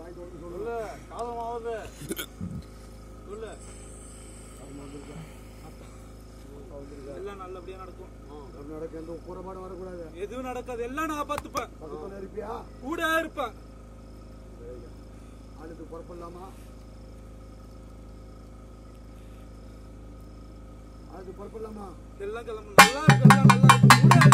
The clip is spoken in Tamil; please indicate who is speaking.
Speaker 1: சொல்லு காலமாவது சொல்லு எல்லாம் நல்லபடியா நடக்கும்.
Speaker 2: நடக்க எந்த குறைபாடும் வரக்கூடாது.
Speaker 1: எதுவும் நடக்காது. எல்லாம் நான் பார்த்துப்பேன்.
Speaker 2: பக்கத்துல இருப்பியா?
Speaker 1: கூட இருப்பேன்.
Speaker 2: ஆளுக்கு பொறுப்பில்லாமா? அதுக்கு பொறுப்பில்லாமா?
Speaker 1: எல்லாம் கிளம்பு. நல்லா இருக்கு.